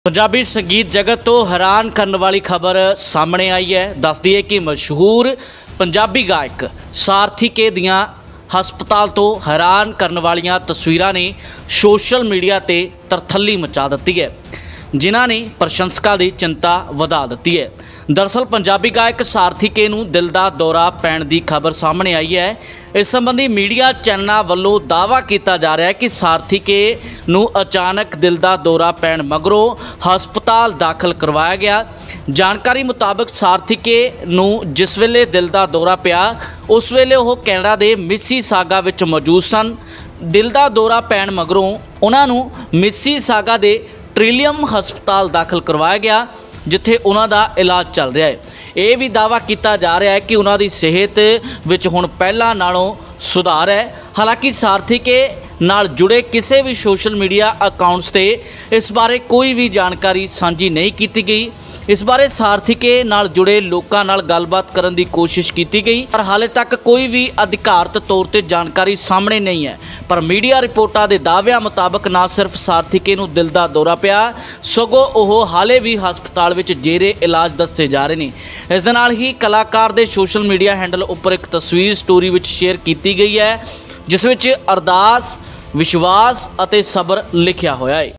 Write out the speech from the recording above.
पंजाबी संगीत जगत तो हैरान करने वाली खबर सामने आई है। दस दिए कि मशहूर पंजाबी गायक सारथी के दियां हस्पताल तो हैरान करने वालियां तस्वीरां ने सोशल मीडिया ते तरथली मचा दी है, जिन्हां ने प्रशंसकों की चिंता वधा दी है। दरअसल पंजाबी गायक सारथी के नूं दिल दा दौरा पैण की खबर सामने आई है। इस संबंधी मीडिया चैनलों वालों दावा किया जा रहा है कि सारथी के नूं अचानक दिल दा दौरा पैण मगरों हस्पताल दाखिल करवाया गया। जानकारी मुताबिक सारथी के नूं जिस वेले दिल दा दौरा पिया उस वेले वह कैनेडा के मिसीसागा विच मौजूद सन। दिल दा दौरा पैण मगरों उन्हां नूं मिसीसागा के ट्रिलियम हस्पताल दाखिल करवाया गया, जिथे उन्हां दा इलाज चल रहा है। यह भी दावा किया जा रहा है कि उन्हां दी सेहत विच हुण पहलां नालों सुधार है। हालांकि सारथी के नाल जुड़े किसी भी सोशल मीडिया अकाउंट्स ते इस बारे कोई भी जानकारी साझी नहीं की गई। इस बारे सारथी के नाल जुड़े लोगों नाल गलबात करने की कोशिश की गई, पर हाले तक कोई भी अधिकारत तौर पर जानकारी सामने नहीं है। पर मीडिया रिपोर्टां के दाव्यां मुताबिक ना सिर्फ सारथी के नूं दिल दा दौरा पिया, सगों वह हाले भी हस्पताल विच जेरे इलाज दसे जा रहे हैं। इस दे नाल ही कलाकार के सोशल मीडिया हैंडल उपर एक तस्वीर स्टोरी विच शेयर की गई है, जिस विच अरदास, विश्वास और सबर लिखिया होया है।